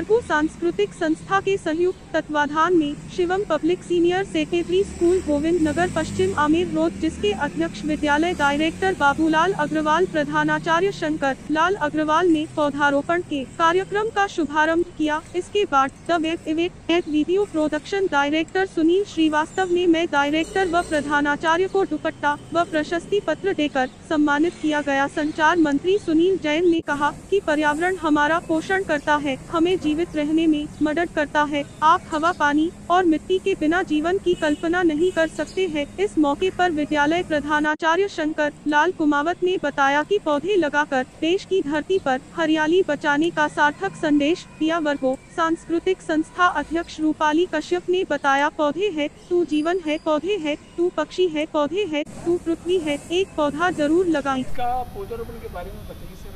वर्गो सांस्कृतिक संस्था के संयुक्त तत्वाधान में Shivam public senior secondary school Govind Nagar पश्चिम आमेर रोड, जिसके अध्यक्ष विद्यालय डायरेक्टर बाबूलाल अग्रवाल, प्रधानाचार्य शंकर लाल अग्रवाल ने पौधारोपण के कार्यक्रम का शुभारंभ किया। इसके बाद the web event and video production director Sunil Srivastava ने मैं डायरेक्टर व प्रधानाचार्य को दुपट्टा व प्रशस्ति पत्र देकर सम्मानित किया गया। संचार मंत्री सुनील जैन ने कहा कि पर्यावरण हमारा पोषण करता है, हमें जीवित रहने में मदद करता है। आप हवा, पानी और मिट्टी के बिना जीवन की कल्पना नहीं कर सकते हैं। इस मौके पर विद्यालय प्रधानाचार्य शंकर लाल कुमावत ने बताया कि पौधे लगाकर देश की धरती पर हरियाली बचाने का सार्थक संदेश दिया। वर्गो सांस्कृतिक संस्था अध्यक्ष रूपाली कश्यप ने बताया, पौधे है तू जीवन है, पौधे है तू पक्षी है, पौधे है तू पृथ्वी है, एक पौधा जरूर लगाएं। पौधारोपण के बारे में बताइए सर।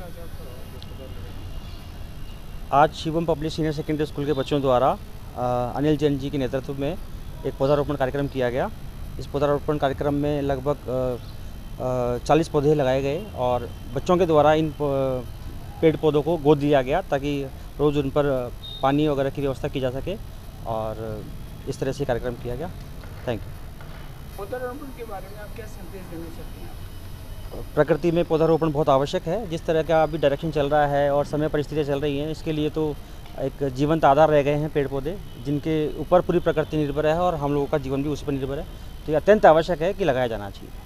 आज Shivam public senior secondary school के बच्चों द्वारा अनिल जैन जी के नेतृत्व में एक पौधारोपण कार्यक्रम किया गया। इस पौधारोपण कार्यक्रम में लगभग 40 पौधे लगाए गए और बच्चों के द्वारा इन पेड़ पौधों को गोद दिया गया ताकि रोज़ उन पर पानी वगैरह की व्यवस्था की जा सके और इस तरह से कार्यक्रम किया गया। Thank you. पौधारोपण के बारे में आप क्या संदेश देना चाहते हैं? प्रकृति में पौधारोपण बहुत आवश्यक है। जिस तरह का अभी डायरेक्शन चल रहा है और समय परिस्थितियाँ चल रही हैं, इसके लिए तो एक जीवंत आधार रह गए हैं पेड़ पौधे, जिनके ऊपर पूरी प्रकृति निर्भर है और हम लोगों का जीवन भी उस पर निर्भर है। तो ये अत्यंत आवश्यक है कि लगाया जाना चाहिए।